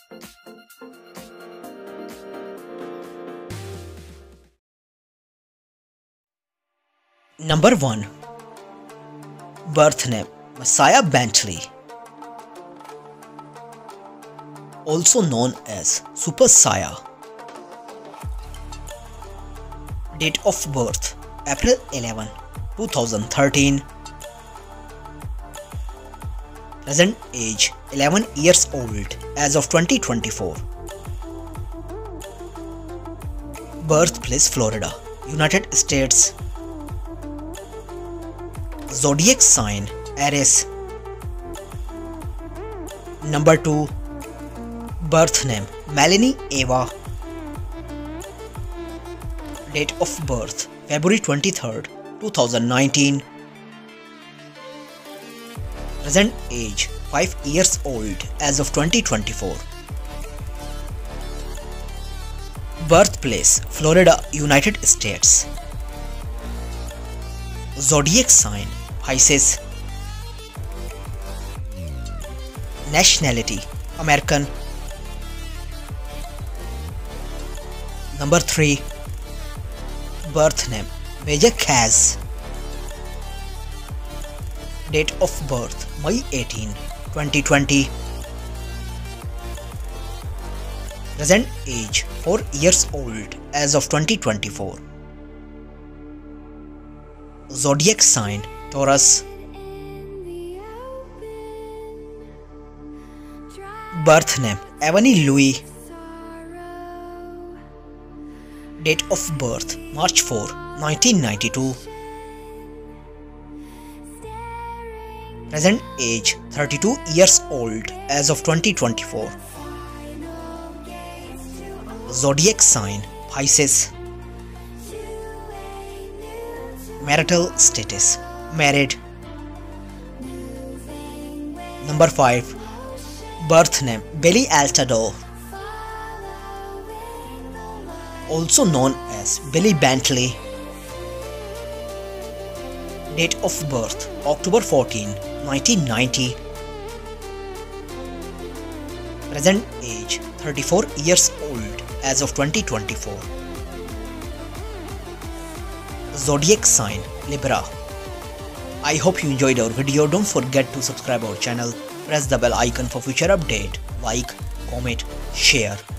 Number 1. Birth name Messiah Bentley, also known as Super Saya. Date of birth April 11, 2013. Present age 11 years old as of 2024. Birthplace Florida, United States. Zodiac sign Aries. Number 2. Birth name Melanie Eva. Date of birth February 23rd, 2019. Present age 5 years old as of 2024. Birthplace Florida, United States. Zodiac sign Pisces. Nationality American. Number 3. Birth name Major Kaz. Date of birth May 18, 2020. Present age 4 years old as of 2024. Zodiac sign Taurus. Birth name Ebony Louis. Date of birth March 4, 1992. Present age 32 years old as of 2024. Zodiac sign Pisces. Marital status married. Number 5. Birth name Billy Altador, also known as Billy Bentley. Date of birth October 14, 1990. Present age 34 years old as of 2024. Zodiac sign Libra. I hope you enjoyed our video. Don't forget to subscribe our channel. Press the bell icon for future update. Like, comment, share.